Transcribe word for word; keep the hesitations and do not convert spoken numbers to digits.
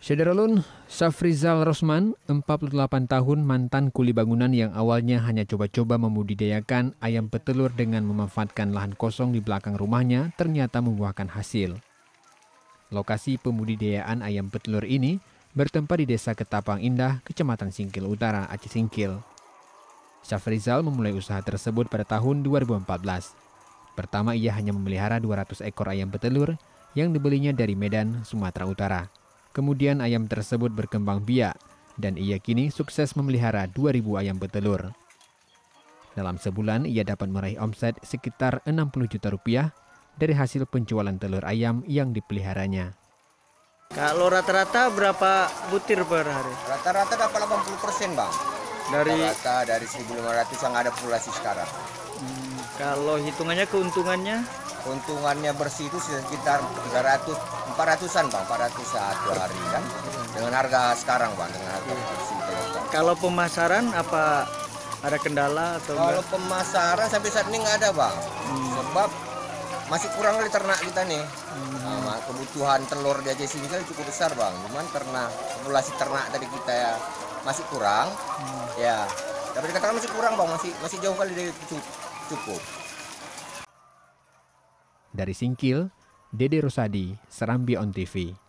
Syederulun, Syafrizal Rosman, empat puluh delapan tahun, mantan kuli bangunan yang awalnya hanya coba-coba membudidayakan ayam petelur dengan memanfaatkan lahan kosong di belakang rumahnya, ternyata membuahkan hasil. Lokasi pembudidayaan ayam petelur ini bertempat di Desa Ketapang Indah, Kecamatan Singkil Utara, Aceh Singkil. Syafrizal memulai usaha tersebut pada tahun dua ribu empat belas. Pertama, ia hanya memelihara dua ratus ekor ayam petelur yang dibelinya dari Medan, Sumatera Utara. Kemudian ayam tersebut berkembang biak dan ia kini sukses memelihara dua ribu ayam petelur. Dalam sebulan ia dapat meraih omset sekitar enam puluh juta rupiah dari hasil penjualan telur ayam yang dipeliharanya. Kalau rata-rata berapa butir per hari? Rata-rata dapat delapan puluh persen, Bang. Dari rata dari seribu lima ratus yang ada populasi sekarang. Hmm, kalau hitungannya keuntungannya? Keuntungannya bersih itu sekitar tiga ratus, empat ratusan, Bang, empat ratus satu hari kan. Dengan harga sekarang, Bang, dengan harga bersih telur. Kalau pemasaran apa ada kendala atau Kalau enggak? pemasaran sampai saat ini nggak ada, Bang. Hmm. Sebab masih kurang kali ternak kita nih. Hmm. Nah, kebutuhan telur di Aceh sini kan cukup besar, Bang. Cuman karena populasi ternak dari kita ya masih kurang. Hmm. Ya, dapat dikatakan masih kurang, Bang. Masih masih jauh kali dari cukup. Dari Singkil, Dede Rosadi, Serambi On T V.